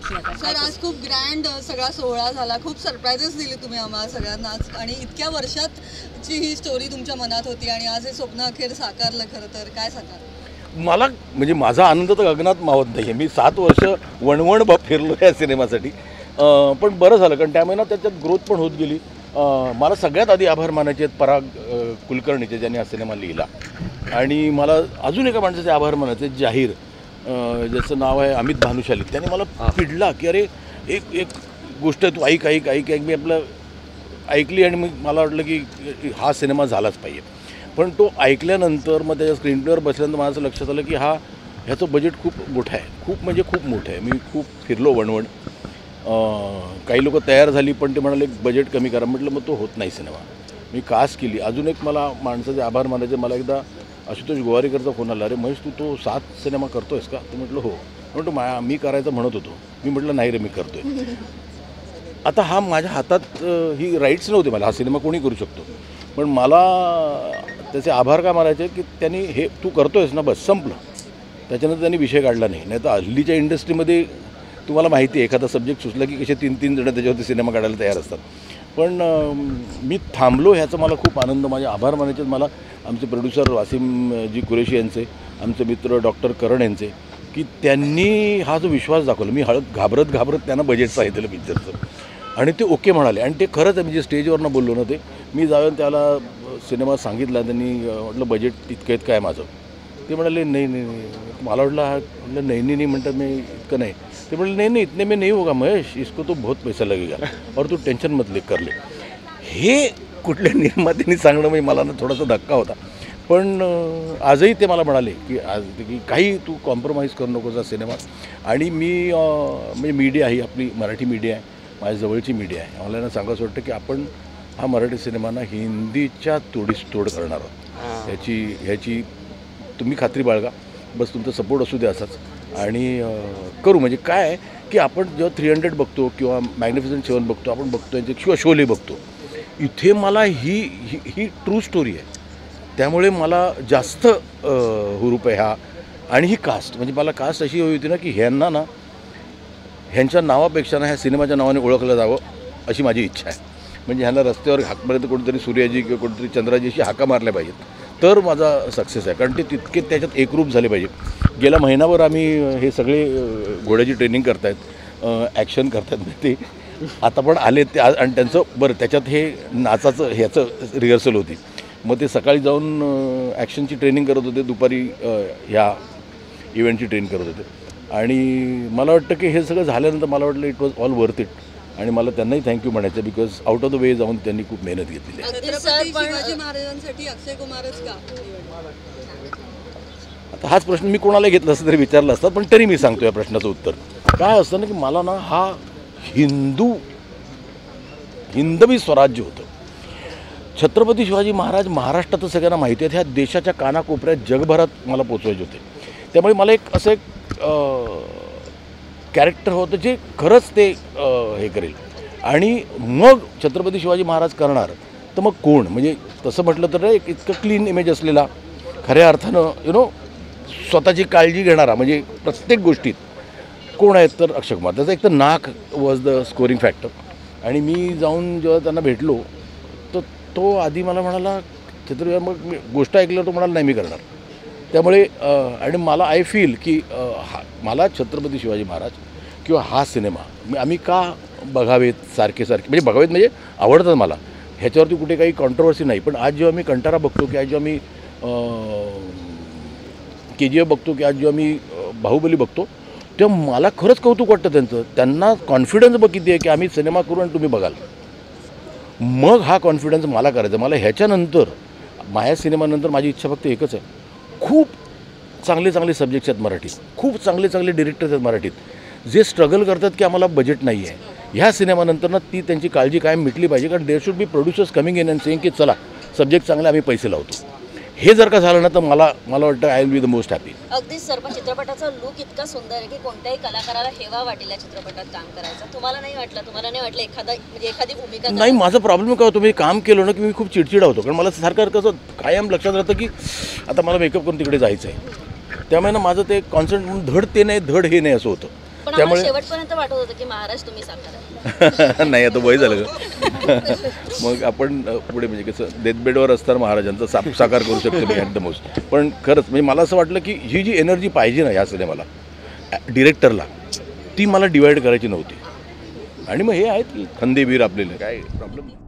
नक्की आता सर आज खूप ग्रँड सगळा सोहळा झाला, खूप सरप्राइजेस दिले तुम्ही आम्हाला सगळ्यांनाच आणि इतक्या वर्षातची ही स्टोरी तुमच्या मनात होती आणि आज हे स्वप्न अखेर साकारलं. खरं तर काय सांगाल? मला म्हणजे माझा आनंद तर गगनात मावत नाही आहे. मी 7 वर्ष वणवण फिरलो या सिनेमासाठी, पण बरं झालं कारण त्यामुळे ना त्याच्यात ग्रोथ पण होत गेली. मला सगळ्यात आधी आभार मानायचे आहेत पराग कुलकर्णीचे, ज्यांनी हा सिनेमा लिहिला. आणि मला अजून एका माणसाचे आभार मानायचे, जाहीर, ज्याचं नाव आहे अमित भानुशाली. त्याने मला पिडला की अरे एक एक गोष्ट तू ऐक ऐक ऐक ऐक. मी आपलं ऐकली आणि मग मला वाटलं की हा सिनेमा झालाच पाहिजे. पण तो ऐकल्यानंतर मग त्याच्या स्क्रीन प्लेवर बसल्यानंतर माझं असं लक्षात आलं की ह्याचं बजेट खूप मोठं आहे, खूप म्हणजे खूप मोठं आहे. मी खूप फिरलो वणवण. काही लोक तयार झाली पण ते म्हणाले बजेट कमी करा. म्हटलं मग तो होत नाही सिनेमा. मी कास्ट केली. अजून एक मला माणसाचे आभार मानायचे. मला एकदा आशुतोष गोवारीकरचा फोन आला, अरे महेश तू 7 सिनेमा करतो आहेस का? तर म्हटलं हो. म्हटलं मी करायचं म्हणत होतो. मी म्हटलं नाही रे मी करतो आहे. आता हा माझ्या हातात ही राईट्स नव्हते मला, हा सिनेमा कोणी करू शकतो. पण मला त्याचे आभार का मानायचे की त्यांनी हे तू करतो आहेस ना बस संपलं. त्याच्यानंतर त्यांनी विषय काढला नाही. नाही तर हल्लीच्या इंडस्ट्रीमध्ये तुम्हाला माहिती आहे एखादा सब्जेक्ट सुचला की कसे 3-3 जण त्याच्यावरती सिनेमा काढायला तयार असतात. पण मी थांबलो ह्याचा मला खूप आनंद. माझे आभार मानायचे मला आमचे प्रोड्युसर वासिमजी कुरेशी यांचे, आमचे मित्र डॉक्टर करण यांचे, की त्यांनी हा जो विश्वास दाखवला. मी घाबरत त्यांना बजेट सांगितलं पिक्चरचं आणि ते ओके म्हणाले. आणि ते खरंच आहे, म्हणजे स्टेजवरनं बोललो ना ते. मी जाऊन त्याला सिनेमा सांगितला. त्यांनी म्हटलं बजेट इतकं आहे माझं. ते म्हणाले नाही नाही नाही. मला म्हटलं नाही म्हणतात मी इतकं नाही. ते म्हटलं नाही इतने में नहीं होगा महेश, इसको तो बहुत पैसा लगेगा और तू टेन्शन मत ले कर ले. हे कुठल्या निर्मात्याने सांगणं म्हणजे मला ना थोडासा धक्का होता. पण आजही ते मला म्हणाले की काही तू कॉम्प्रोमाइज करू नकोस हा सिनेमा. आणि मी म्हणजे मीडिया ही आपली मराठी मीडिया आहे, माझ्या जवळची मीडिया आहे. मला ना सांगायचं वाटतं की आपण हा मराठी सिनेमा ना हिंदीच्या तोडीस तोड करणार आहोत. ह्याची तुम्ही खात्री बाळगा. बस तुमचा सपोर्ट असू द्या असाच. आणि करू. म्हणजे काय आहे की आपण जेव्हा 300 बघतो किंवा मॅग्निफिसंट 7 बघतो, आपण बघतो किंवा शोले बघतो, इथे मला ही ट्रू स्टोरी आहे. त्यामुळे मला जास्त हुरूप आहे हा. आणि ही कास्ट, म्हणजे मला कास्ट अशी हवी होती ना की ह्यांच्या नावापेक्षा ना ह्या सिनेमाच्या नावाने ओळखलं जावं अशी माझी इच्छा आहे. म्हणजे ह्यांना रस्त्यावर हाकपर्यंत कोणीतरी सूर्याजी किंवा कोणीतरी चंद्राजी अशी हाका मारल्या पाहिजेत, तर माझा सक्सेस आहे. कारण ते तितके त्याच्यात एकरूप झाले पाहिजे. गेल्या महिनाभर आम्ही हे सगळे घोड्याची ट्रेनिंग करतायत, ॲक्शन करतात ते आता पण आले ते. आणि त्यांचं बरं त्याच्यात हे नाचाचं ह्याचं रिहर्सल होती. मग ते सकाळी जाऊन ॲक्शनची ट्रेनिंग करत होते, दुपारी ह्या इव्हेंटची ट्रेनिंग करत होते. आणि मला वाटतं की हे सगळं झाल्यानंतर मला वाटलं it was all worth it. आणि मला त्यांनाही थँक्यू म्हणायचं because out of the way जाऊन त्यांनी खूप मेहनत घेतलेली आहे. शिवाजी महाराजांसाठी अक्षय कुमारच का? आता हाच प्रश्न मी कोणाला घेतला असता तरी विचारला असता, पण तरी मी सांगतो या प्रश्नाचं उत्तर. काय असतं ना की मला ना हा हिंदवी स्वराज्य होतं. छत्रपती शिवाजी महाराज महाराष्ट्रात सगळ्यांना माहिती आहेत, ह्या देशाच्या कानाकोपऱ्यात जगभरात मला पोचवायचे होते. त्यामुळे मला असं एक कॅरेक्टर होतं जे खरंच ते हे करेल. आणि मग छत्रपती शिवाजी महाराज करणार तर मग कोण? म्हणजे तसं म्हटलं तर एक इतकं क्लीन इमेज असलेला, खऱ्या अर्थानं स्वतःची काळजी घेणारा, म्हणजे प्रत्येक गोष्टीत कोण आहेत तर अक्षय कुमार. त्याचं एक तर नाक वॉज द स्कोरिंग फॅक्टर. आणि मी जाऊन जेव्हा त्यांना भेटलो तर तो आधी मला म्हणाला छत्रपती, मग मी गोष्ट ऐकल्यावर तो म्हणाला नाही मी करणार. त्यामुळे आणि मला आय फील की मला छत्रपती शिवाजी महाराज किंवा हा सिनेमा आम्ही का बघावेत सारखे म्हणजे बघावेत म्हणजे आवडतात मला, ह्याच्यावरती कुठे काही कॉन्ट्रोवर्सी नाही. पण आज जेव्हा मी कंटारा बघतो की आज जेव्हा मी KGF बघतो की आज जेव्हा मी बाहुबली बघतो, तेव्हा मला खरंच कौतुक वाटतं त्यांना कॉन्फिडन्स किती आहे की आम्ही सिनेमा करू आणि तुम्ही बघाल. मग हा कॉन्फिडन्स मला करायचा. मला ह्याच्यानंतर माझ्या सिनेमानंतर माझी इच्छा फक्त एकच आहे, खूप चांगले सब्जेक्ट्स आहेत मराठीत, खूप चांगले डिरेक्टर्स आहेत मराठीत जे स्ट्रगल करतात की आम्हाला बजेट नाही आहे. ह्या सिनेमानंतर ना ती त्यांची काळजी कायम मिटली पाहिजे. कारण there should be producers coming in and saying की चला सब्जेक्ट चांगले आम्ही पैसे लावतो. हे जर का झालं ना तर मला वाटतं I will be the most happy. अगदीच सर, पण चित्रपटाचा लुक इतका सुंदर आहे की कोणत्याही कलाकाराला हेवा वाटेल या चित्रपटात काम करायचा. तुम्हाला नाही वाटलं एखादी भूमिका नाही? माझा प्रॉब्लेम काय होतो, मी काम केलं ना की मी खूप चिडचिडा होतो. कारण मला सारखं कसं कायम लक्षात राहतं की आता मला मेकअप करून तिकडे जायचं आहे. त्यामुळे ना माझं ते कॉन्सन्ट्रेट धड ते नाही धड हे नाही असं होतं. पण आम्हाला त्यामुळे शेवटपर्यंत वाटत होतं की महाराज तुम्ही साकार नाही आता वय झालं का मग आपण पुढे म्हणजे कसं डेथबेडवर असताना महाराजांचा साकार करू शकतो मी ॲट द मोस्ट. पण खरंच म्हणजे मला असं वाटलं की ही जी एनर्जी पाहिजे ना ह्या सिनेमाला डिरेक्टरला, ती मला डिवाईड करायची नव्हती. आणि मग हे आहेत की खंदेवीर आपल्याला काय प्रॉब्लेम.